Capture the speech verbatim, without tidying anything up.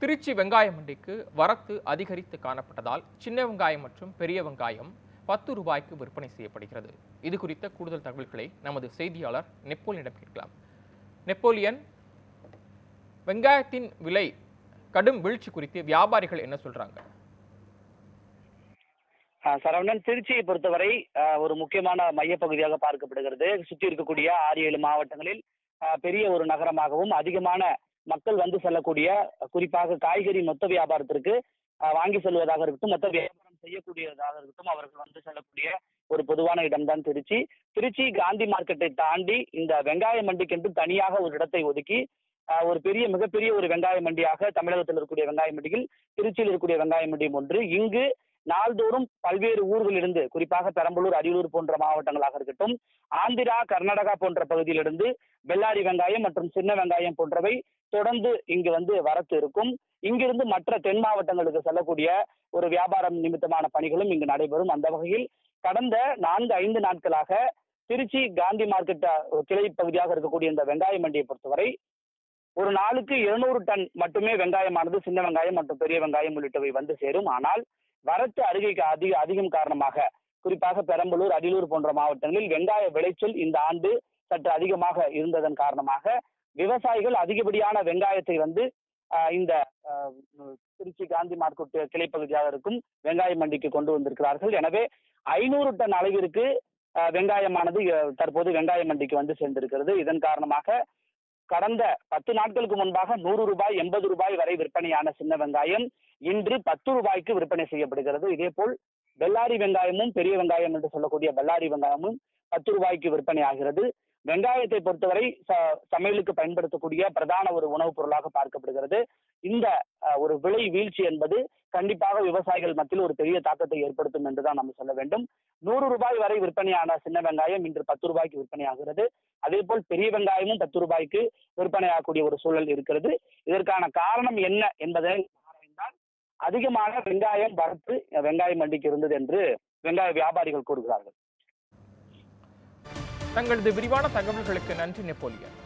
திருச்சி வெங்காய மண்டிக்கு வரத்து அதிகரித்து காணப்பட்டதால் சின்ன வெங்காயம் மற்றும் பெரிய வெங்காயம் பத்து ரூபாய்க்கு விற்பனை செய்யப்படுகிறது. இது குறித்த கூடுதல் தகவல்களை நமது செய்தியாளர் நெப்போலியனிடம் கேட்கலாம். நெப்போலியன், வெங்காயத்தின் விலை கடும் வீழ்ச்சி குறித்து வியாபாரிகள் என்ன சொல்றாங்க? சரவணன், திருச்சியை பொறுத்தவரை ஒரு முக்கியமான மையப்பகுதியாக பார்க்கப்படுகிறது. சுற்றி இருக்கக்கூடிய ஆறு ஏழு மாவட்டங்களில் பெரிய ஒரு நகரமாகவும் அதிகமான மக்கள் வந்து செல்லக்கூடிய, குறிப்பாக காய்கறி மொத்த வியாபாரத்திற்கு வாங்கி செல்வதாக இருக்கட்டும், மொத்த வியாபாரம் செய்யக்கூடியதாக இருக்கட்டும், அவர்கள் வந்து செல்லக்கூடிய ஒரு பொதுவான இடம்தான் திருச்சி. திருச்சி காந்தி மார்க்கெட்டை தாண்டி இந்த வெங்காய மண்டிக்கென்று தனியாக ஒரு இடத்தை ஒதுக்கி ஒரு பெரிய மிகப்பெரிய ஒரு வெங்காய மண்டியாக தமிழகத்தில் இருக்கக்கூடிய வெங்காய மண்டியில் திருச்சியில் இருக்கக்கூடிய வெங்காய மண்டியும் ஒன்று. இங்கு நாள்தோறும் பல்வேறு ஊர்களிலிருந்து, குறிப்பாக பெரம்பலூர், அரியலூர் போன்ற மாவட்டங்களாக இருக்கட்டும், ஆந்திரா, கர்நாடகா போன்ற பகுதியிலிருந்து பெல்லாரி வெங்காயம் மற்றும் சின்ன வெங்காயம் போன்றவை தொடர்ந்து இங்கு வந்து வரத்து இருக்கும். இங்கிருந்து மற்ற தென் மாவட்டங்களுக்கு செல்லக்கூடிய ஒரு வியாபாரம் நிமித்தமான பணிகளும் இங்கு நடைபெறும். அந்த வகையில் கடந்த நான்கு ஐந்து நாட்களாக திருச்சி காந்தி மார்க்கெட் கிளை பகுதியாக இருக்கக்கூடிய இந்த வெங்காய மண்டியை பொறுத்தவரை ஒரு நாளுக்கு இருநூறு டன் மட்டுமே வெங்காயமானது சின்ன வெங்காயம் மற்றும் பெரிய வெங்காயம் உள்ளிட்டவை வந்து சேரும். ஆனால் வரத்து அருகே அதிக அதிகம் காரணமாக, குறிப்பாக பெரம்பலூர், அரியலூர் போன்ற மாவட்டங்களில் வெங்காய விளைச்சல் இந்த ஆண்டு சற்று அதிகமாக இருந்ததன் காரணமாக விவசாயிகள் அதிகப்படியான வெங்காயத்தை வந்து இந்த திருச்சி காந்தி மார்க்கெட் கிளை பகுதியாக இருக்கும் வெங்காய மண்டிக்கு கொண்டு வந்திருக்கிறார்கள். எனவே ஐநூறு டன் அளவிற்கு வெங்காயமானது தற்போது வெங்காய மண்டிக்கு வந்து சேர்ந்திருக்கிறது. இதன் காரணமாக கடந்த பத்து நாட்களுக்கு முன்பாக நூறு ரூபாய் எண்பது ரூபாய் வரை விற்பனையான சின்ன வெங்காயம் இன்று பத்து ரூபாய்க்கு விற்பனை செய்யப்படுகிறது. இதே போல் பெல்லாரி வெங்காயமும் பெரிய வெங்காயம் என்று சொல்லக்கூடிய பெல்லாரி வெங்காயமும் பத்து ரூபாய்க்கு விற்பனை ஆகிறது. வெங்காயத்தை பொறுத்தவரை சமையலுக்கு பயன்படுத்தக்கூடிய பிரதான ஒரு உணவுப் பொருளாக பார்க்கப்படுகிறது. இந்த ஒரு விலை வீழ்ச்சி என்பது கண்டிப்பாக விவசாயிகள் மத்தியில் ஒரு பெரிய தாக்கத்தை ஏற்படுத்தும் என்றுதான் நம்ம சொல்ல வேண்டும். நூறு ரூபாய் வரை விற்பனையான சின்ன வெங்காயம் இன்று பத்து ரூபாய்க்கு விற்பனை ஆகிறது. அதே போல் பெரிய வெங்காயமும் பத்து ரூபாய்க்கு விற்பனையாகக்கூடிய ஒரு சூழல் இருக்கிறது. இதற்கான காரணம் என்ன என்பதை ஆராய்ந்தால் அதிகமான வெங்காயம் வரத்து வெங்காய மண்டிக்கு இருந்தது என்று வெங்காய வியாபாரிகள் கூறுகிறார்கள். தங்களது விரிவான தகவல்களுக்கு நன்றி நெப்போலியன்.